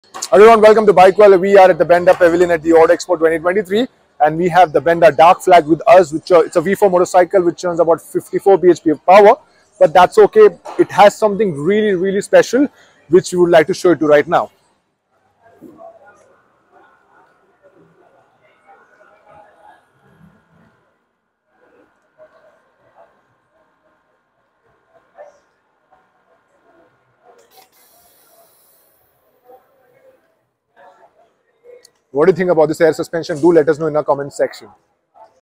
Everyone, welcome to BikeWale. We are at the Benda Pavilion at the Auto Expo 2023, and we have the Benda Darkflag with us. Which it's a V4 motorcycle which runs about 54 bhp of power, but that's okay. It has something really special which we would like to show you to right now. What do you think about this air suspension? Do let us know in the comment section.